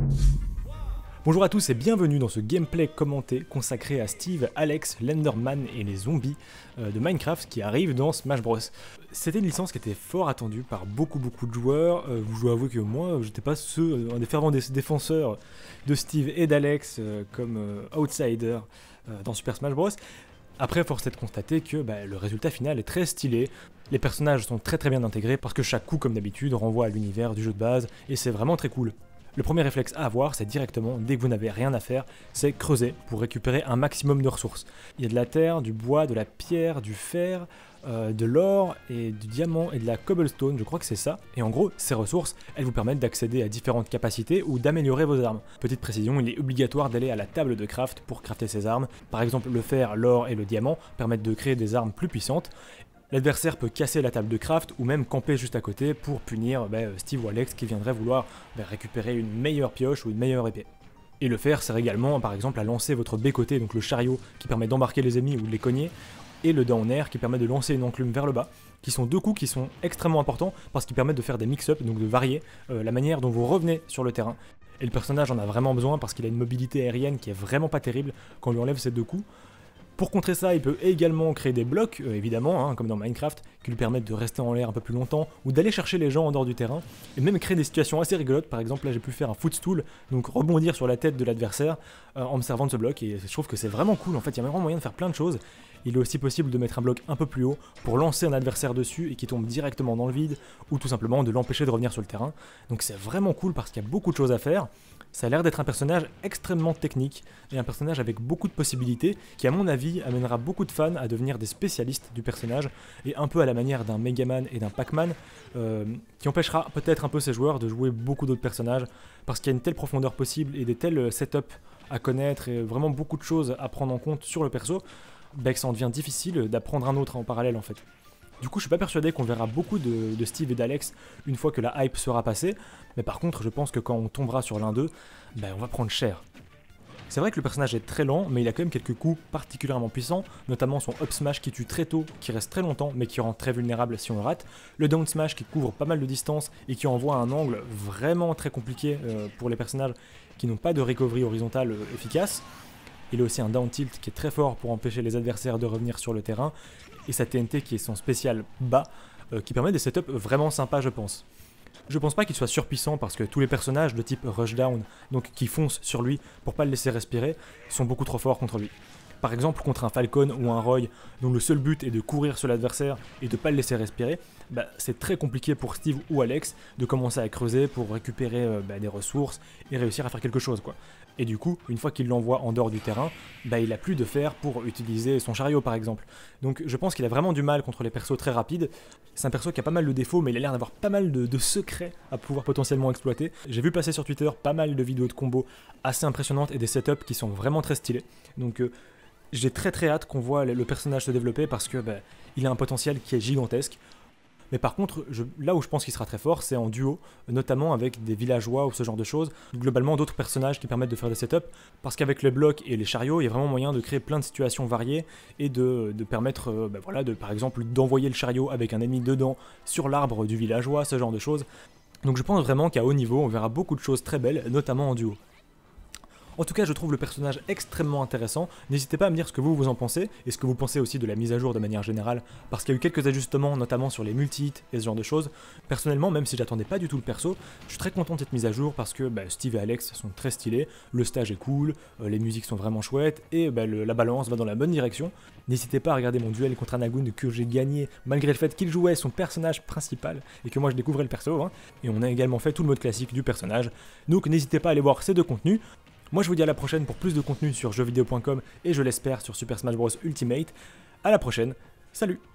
Bonjour à tous et bienvenue dans ce gameplay commenté consacré à Steve, Alex, l'Enderman et les zombies de Minecraft qui arrivent dans Smash Bros. C'était une licence qui était fort attendue par beaucoup de joueurs. Je dois avouer que moi, j'étais pas un des fervents défenseurs de Steve et d'Alex comme outsider dans Super Smash Bros. Après, force est de constater que le résultat final est très stylé. Les personnages sont très bien intégrés parce que chaque coup, comme d'habitude, renvoie à l'univers du jeu de base et c'est vraiment très cool. Le premier réflexe à avoir, c'est directement, dès que vous n'avez rien à faire, c'est creuser pour récupérer un maximum de ressources. Il y a de la terre, du bois, de la pierre, du fer, de l'or et du diamant et de la cobblestone, je crois que c'est ça. Et en gros, ces ressources, elles vous permettent d'accéder à différentes capacités ou d'améliorer vos armes. Petite précision, il est obligatoire d'aller à la table de craft pour crafter ces armes. Par exemple, le fer, l'or et le diamant permettent de créer des armes plus puissantes. L'adversaire peut casser la table de craft ou même camper juste à côté pour punir Steve ou Alex qui viendraient vouloir récupérer une meilleure pioche ou une meilleure épée. Et le fer sert également par exemple à lancer votre B-côté, donc le chariot qui permet d'embarquer les ennemis ou de les cogner, et le down air qui permet de lancer une enclume vers le bas, qui sont deux coups qui sont extrêmement importants parce qu'ils permettent de faire des mix-up, donc de varier la manière dont vous revenez sur le terrain. Et le personnage en a vraiment besoin parce qu'il a une mobilité aérienne qui est vraiment pas terrible quand on lui enlève ces deux coups. Pour contrer ça, il peut également créer des blocs, évidemment, comme dans Minecraft, qui lui permettent de rester en l'air un peu plus longtemps, ou d'aller chercher les gens en dehors du terrain, et même créer des situations assez rigolotes. Par exemple, là j'ai pu faire un footstool, donc rebondir sur la tête de l'adversaire en me servant de ce bloc, et je trouve que c'est vraiment cool, en fait, il y a vraiment moyen de faire plein de choses. Il est aussi possible de mettre un bloc un peu plus haut pour lancer un adversaire dessus et qui tombe directement dans le vide, ou tout simplement de l'empêcher de revenir sur le terrain. Donc c'est vraiment cool parce qu'il y a beaucoup de choses à faire. Ça a l'air d'être un personnage extrêmement technique et un personnage avec beaucoup de possibilités qui à mon avis amènera beaucoup de fans à devenir des spécialistes du personnage et un peu à la manière d'un Megaman et d'un Pac-Man qui empêchera peut-être un peu ces joueurs de jouer beaucoup d'autres personnages parce qu'il y a une telle profondeur possible et des tels setups à connaître et vraiment beaucoup de choses à prendre en compte sur le perso que ça en devient difficile d'apprendre un autre en parallèle en fait. Du coup, je suis pas persuadé qu'on verra beaucoup de Steve et d'Alex une fois que la hype sera passée, mais par contre, je pense que quand on tombera sur l'un d'eux, on va prendre cher. C'est vrai que le personnage est très lent, mais il a quand même quelques coups particulièrement puissants, notamment son up smash qui tue très tôt, qui reste très longtemps, mais qui rend très vulnérable si on le rate, le down smash qui couvre pas mal de distance et qui envoie un angle vraiment très compliqué pour les personnages qui n'ont pas de recovery horizontale efficace. Il a aussi un down tilt qui est très fort pour empêcher les adversaires de revenir sur le terrain, et sa TNT qui est son spécial bas, qui permet des setups vraiment sympas je pense. Je pense pas qu'il soit surpuissant parce que tous les personnages de type rushdown, donc qui foncent sur lui pour pas le laisser respirer, sont beaucoup trop forts contre lui. Par exemple contre un Falcon ou un Roy dont le seul but est de courir sur l'adversaire et de pas le laisser respirer, c'est très compliqué pour Steve ou Alex de commencer à creuser pour récupérer des ressources et réussir à faire quelque chose quoi. Et du coup, une fois qu'il l'envoie en dehors du terrain, il a plus de fer pour utiliser son chariot par exemple. Donc je pense qu'il a vraiment du mal contre les persos très rapides. C'est un perso qui a pas mal de défauts, mais il a l'air d'avoir pas mal de secrets à pouvoir potentiellement exploiter. J'ai vu passer sur Twitter pas mal de vidéos de combos assez impressionnantes et des setups qui sont vraiment très stylés. Donc j'ai très hâte qu'on voit le personnage se développer parce que il a un potentiel qui est gigantesque. Mais par contre, là où je pense qu'il sera très fort, c'est en duo, notamment avec des villageois ou ce genre de choses. Globalement, d'autres personnages qui permettent de faire des setups, parce qu'avec les blocs et les chariots, il y a vraiment moyen de créer plein de situations variées et de permettre, par exemple, d'envoyer le chariot avec un ennemi dedans sur l'arbre du villageois, ce genre de choses. Donc je pense vraiment qu'à haut niveau, on verra beaucoup de choses très belles, notamment en duo. En tout cas, je trouve le personnage extrêmement intéressant. N'hésitez pas à me dire ce que vous en pensez, et ce que vous pensez aussi de la mise à jour de manière générale, parce qu'il y a eu quelques ajustements, notamment sur les multi-hits et ce genre de choses. Personnellement, même si j'attendais pas du tout le perso, je suis très content de cette mise à jour, parce que Steve et Alex sont très stylés, le stage est cool, les musiques sont vraiment chouettes, et la balance va dans la bonne direction. N'hésitez pas à regarder mon duel contre Anagun que j'ai gagné, malgré le fait qu'il jouait son personnage principal, et que moi je découvrais le perso, et on a également fait tout le mode classique du personnage. Donc n'hésitez pas à aller voir ces deux contenus. Moi je vous dis à la prochaine pour plus de contenu sur jeuxvideo.com et je l'espère sur Super Smash Bros Ultimate. À la prochaine, salut!